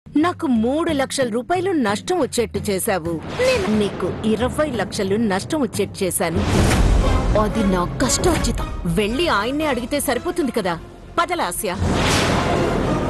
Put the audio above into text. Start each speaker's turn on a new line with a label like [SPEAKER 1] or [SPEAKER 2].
[SPEAKER 1] నాకు 3 లక్షల రూపాయలు నష్టం వచ్చేట్టు చేశావు. నేను నీకు 20 లక్షలు నష్టం వచ్చేట్టు చేశాను. అది నా కష్టార్జితం. వెళ్ళి ఆయన్నే అడిగితే సరిపోతుంది కదా. పద లాస్య.